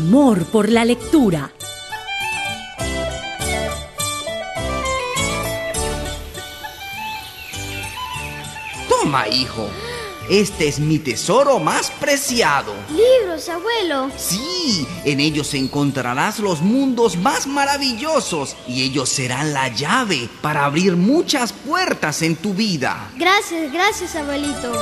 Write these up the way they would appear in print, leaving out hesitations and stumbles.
Amor por la lectura. Toma, hijo. Este es mi tesoro más preciado. Libros, abuelo. Sí, en ellos encontrarás los mundos más maravillosos y ellos serán la llave para abrir muchas puertas en tu vida. Gracias, abuelito.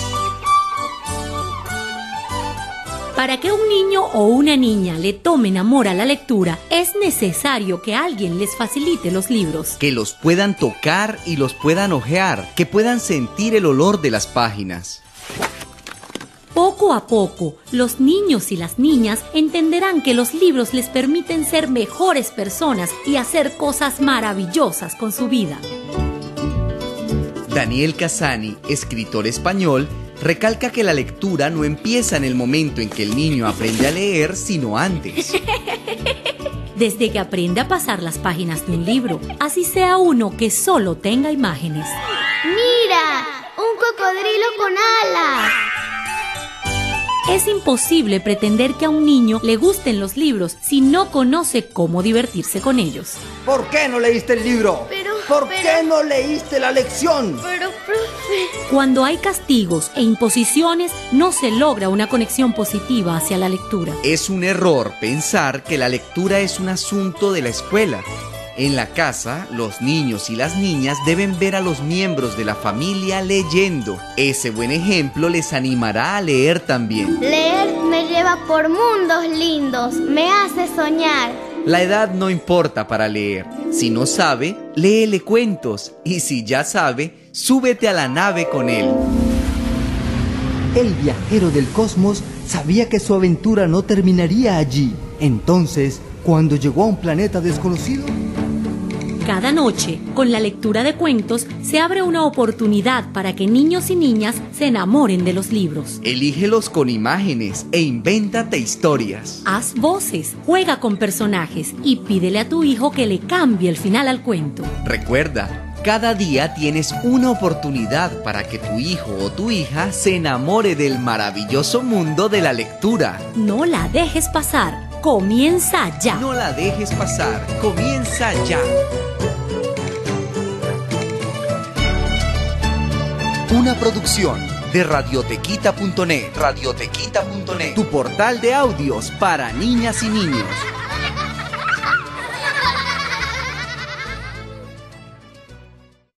Para que un niño o una niña le tomen amor a la lectura, es necesario que alguien les facilite los libros. Que los puedan tocar y los puedan hojear, que puedan sentir el olor de las páginas. Poco a poco, los niños y las niñas entenderán que los libros les permiten ser mejores personas y hacer cosas maravillosas con su vida. Daniel Cassani, escritor español, recalca que la lectura no empieza en el momento en que el niño aprende a leer, sino antes. Desde que aprende a pasar las páginas de un libro, así sea uno que solo tenga imágenes. ¡Mira! ¡Un cocodrilo con alas! Es imposible pretender que a un niño le gusten los libros si no conoce cómo divertirse con ellos. ¿Por qué no leíste el libro? ¿Por qué no leíste la lección? Pero, profe... Cuando hay castigos e imposiciones, no se logra una conexión positiva hacia la lectura. Es un error pensar que la lectura es un asunto de la escuela. En la casa, los niños y las niñas deben ver a los miembros de la familia leyendo. Ese buen ejemplo les animará a leer también. Leer me lleva por mundos lindos, me hace soñar. La edad no importa para leer. Si no sabe, léele cuentos. Y si ya sabe, súbete a la nave con él. El viajero del cosmos sabía que su aventura no terminaría allí. Entonces, cuando llegó a un planeta desconocido... Cada noche, con la lectura de cuentos, se abre una oportunidad para que niños y niñas se enamoren de los libros. Elígelos con imágenes e invéntate historias. Haz voces, juega con personajes y pídele a tu hijo que le cambie el final al cuento. Recuerda, cada día tienes una oportunidad para que tu hijo o tu hija se enamore del maravilloso mundo de la lectura. No la dejes pasar. Comienza ya. No la dejes pasar. Comienza ya. Una producción de radiotequita.net. Radiotequita.net, tu portal de audios para niñas y niños.